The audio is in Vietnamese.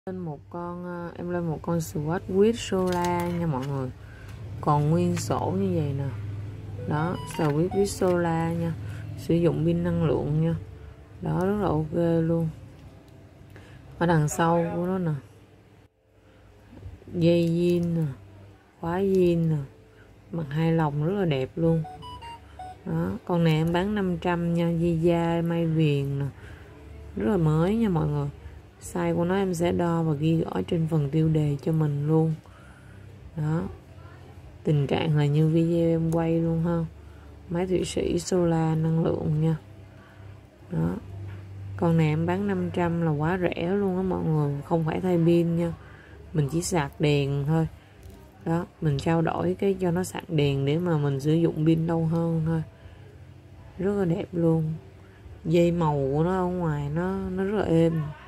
Em lên một con Swatch with Solar nha mọi người, còn nguyên sổ như vậy nè. Đó, Swatch with Solar nha, sử dụng pin năng lượng nha. Đó, rất là ok luôn. Ở đằng sau của nó nè, dây zin nè, khóa zin nè, mặt 2 lồng rất là đẹp luôn. Đó, con này em bán 500 nha, dây da may viền nè, rất là mới nha mọi người. Size của nó em sẽ đo và ghi ở trên phần tiêu đề cho mình luôn. Đó, tình trạng là như video em quay luôn ha. Máy Thụy Sĩ Solar năng lượng nha. Đó, con này em bán 500 là quá rẻ luôn á mọi người, không phải thay pin nha, mình chỉ sạc đèn thôi. Đó, mình trao đổi cái cho nó sạc đèn để mà mình sử dụng pin lâu hơn thôi. Rất là đẹp luôn. Dây màu của nó ở ngoài nó rất là êm.